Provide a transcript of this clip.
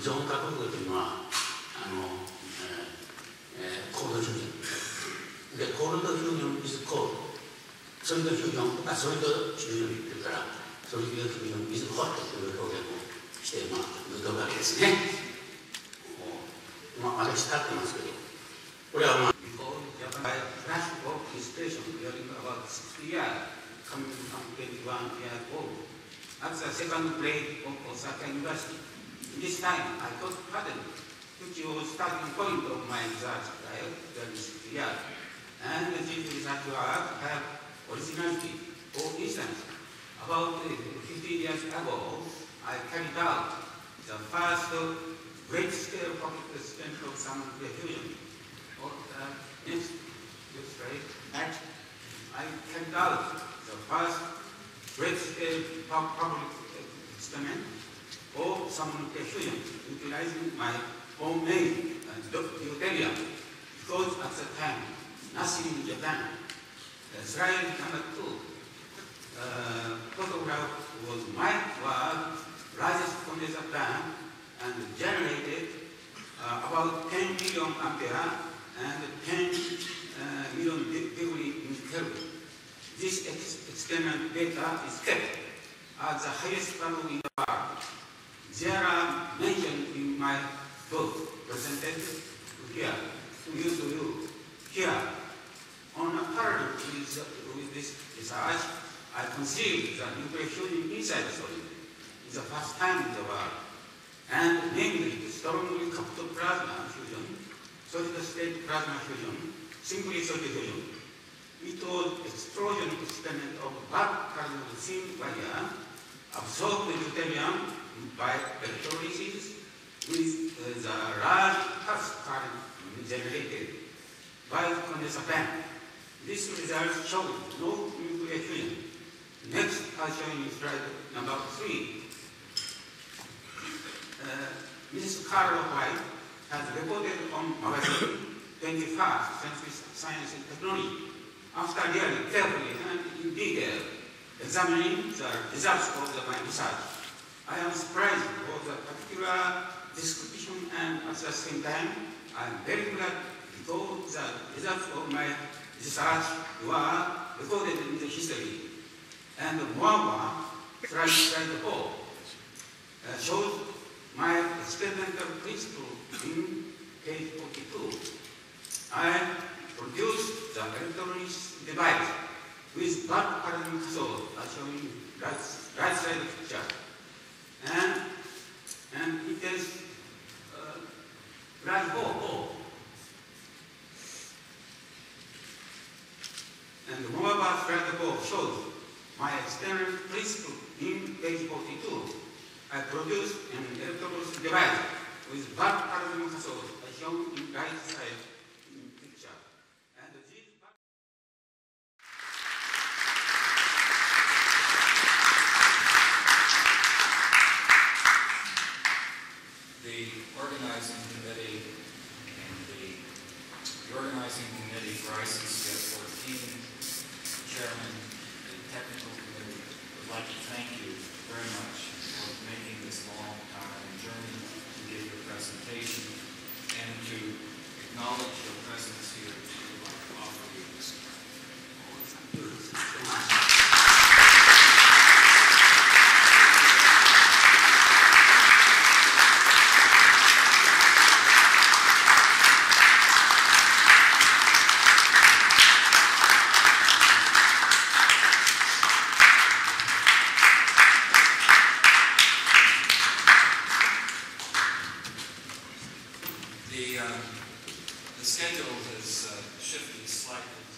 ゾーン化国語というのはコールドフュージョンで、コールドフュージョン is コールド、ソリッドフュージョンソリッドフュージョン言ってるから、ソリッドフュージョン is ホットという表現をして、言うとるわけですね。私立ってますけど、これはflash of inspiration during about 60 years, coming from 21 years old, at the second grade of Osaka University. This time, I taught pattern, which was starting point of my research during 60 years. And this research work have originality. For instance, about 50 years ago, I carried out the first great-scale public experiment of some diffusion. Next slide. I carried out the first great-scale public experiment of some diffusion utilizing my homemade deuterium, because at the time, nothing in Japan. Slide number 2. Photograph was my work, largest condenser plant, and generated about 10 million ampere and 10 million degree in Kelvin. This experiment data is kept at the highest level in the world. There are mentioned in my book presented here to you. Here, on a parallel with this research, I conceived the nuclear fusion inside the solid. It's the first time in the world. And namely, strongly coupled plasma fusion, solid-state plasma fusion, simply solid fusion. It was explosion experiment of black plasma thin wire absorbed deuterium by electrolysis with the large pulse current generated by the condenser fan. This result showed no nuclear fusion. Next, I'll show you slide number 3. Mrs. Carla White has reported on magazine 21st Century Science and Technology after really carefully and in detail examining the results of my research. I am surprised for the particular description, and at the same time, I am very glad because the results of my research were recorded in the history. And moreover, slide 4 shows my experimental principle in page 42. I produced the electrolysis device with bulk paradigm cathode, as shown in right side picture. And it is slide 4. And moreover, slide 4 shows my experimental principle in page 42. I produced an electrolysis device with bulk paradigm cathode, as shown in right side picture. And this the organizing committee and the organizing committee for ICCF 14, chairman, the technical committee would like to thank you very much for making this long time journey to give your presentation and to acknowledge your presence here to offer you this. The schedule has shifted slightly.